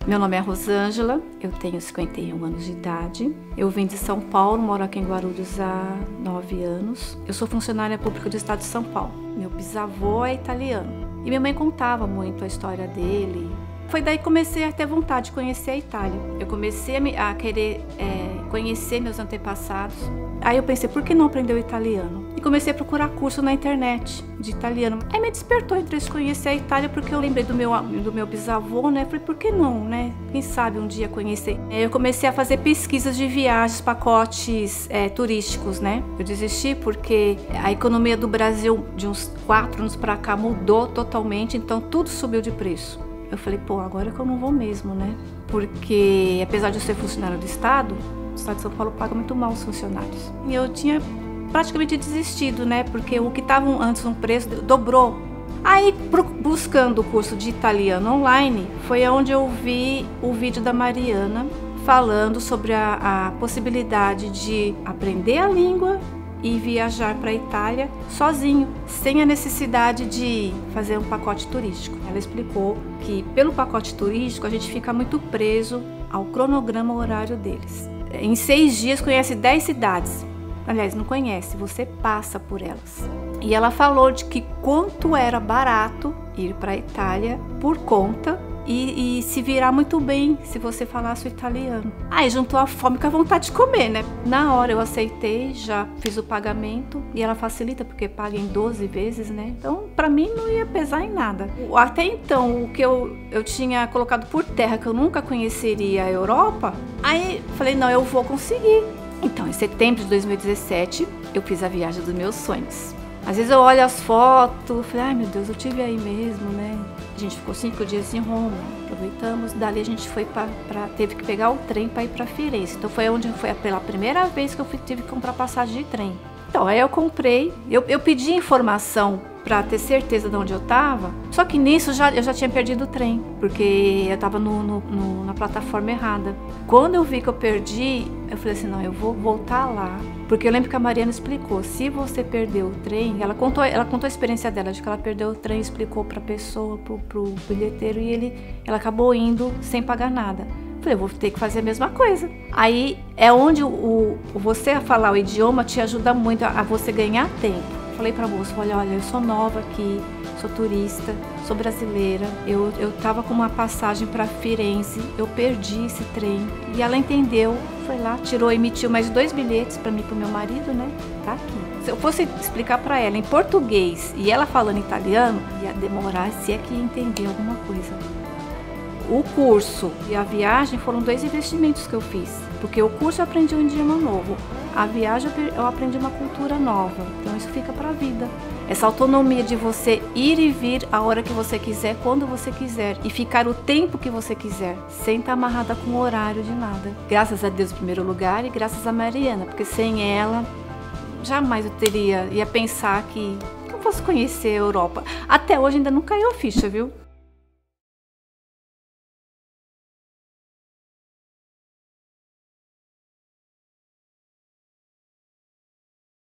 Meu nome é Rosângela, eu tenho 51 anos de idade. Eu vim de São Paulo, moro aqui em Guarulhos há 9 anos. Eu sou funcionária pública do estado de São Paulo. Meu bisavô é italiano e minha mãe contava muito a história dele. Foi daí que comecei a ter vontade de conhecer a Itália. Eu comecei a querer conhecer meus antepassados. Aí eu pensei, por que não aprender o italiano? E comecei a procurar curso na internet de italiano. Aí me despertou o interesse de conhecer a Itália, porque eu lembrei do meu bisavô, né? Falei, por que não, né? Quem sabe um dia conhecer. Eu comecei a fazer pesquisas de viagens, pacotes turísticos, né? Eu desisti porque a economia do Brasil de uns 4 anos para cá mudou totalmente, então tudo subiu de preço. Eu falei, pô, agora que eu não vou mesmo, né? Porque apesar de eu ser funcionário do estado de São Paulo paga muito mal os funcionários. E eu tinha praticamente desistido, né? Porque o que estava antes um preço dobrou. Aí, buscando o curso de italiano online, foi onde eu vi o vídeo da Mariana falando sobre a possibilidade de aprender a língua e viajar para a Itália sozinho, sem a necessidade de fazer um pacote turístico. Ela explicou que pelo pacote turístico a gente fica muito preso ao cronograma horário deles. Em 6 dias conhece 10 cidades. Aliás, não conhece, você passa por elas. E ela falou de que quanto era barato ir para a Itália por conta e se virar muito bem se você falasse o italiano. Aí juntou a fome com a vontade de comer, né? Na hora eu aceitei, já fiz o pagamento e ela facilita porque paga em 12 vezes, né? Então pra mim não ia pesar em nada. Até então o que eu tinha colocado por terra, que eu nunca conheceria a Europa, aí falei, não, eu vou conseguir. Então em setembro de 2017 eu fiz a viagem dos meus sonhos. Às vezes eu olho as fotos, falei, ai meu Deus, eu tive aí mesmo, né? A gente ficou 5 dias em Roma, aproveitamos, dali a gente foi teve que pegar o trem para ir para Firenze. Então foi pela primeira vez que eu tive que comprar passagem de trem. Então aí eu comprei, eu pedi informação para ter certeza de onde eu estava, só que nisso eu já tinha perdido o trem, porque eu estava na plataforma errada. Quando eu vi que eu perdi, eu falei assim, não, eu vou voltar lá, porque eu lembro que a Mariana explicou, se você perdeu o trem, ela contou a experiência dela, de que ela perdeu o trem, explicou para a pessoa, pro bilheteiro, e ela acabou indo sem pagar nada. Falei, eu vou ter que fazer a mesma coisa. Aí é onde você falar o idioma te ajuda muito a você ganhar tempo. Falei pra moça, olha, eu sou nova aqui, sou turista, sou brasileira, eu tava com uma passagem para Firenze, eu perdi esse trem. E ela entendeu, foi lá, emitiu mais 2 bilhetes para mim e pro meu marido, né? Tá aqui. Se eu fosse explicar para ela em português e ela falando italiano, ia demorar, se é que ia entender alguma coisa. O curso e a viagem foram 2 investimentos que eu fiz, porque o curso eu aprendi um idioma novo, a viagem eu aprendi uma cultura nova, então isso fica para a vida. Essa autonomia de você ir e vir a hora que você quiser, quando você quiser, e ficar o tempo que você quiser, sem estar amarrada com o horário de nada. Graças a Deus em primeiro lugar e graças a Mariana, porque sem ela, jamais eu ia pensar que eu fosse conhecer a Europa. Até hoje ainda não caiu a ficha, viu?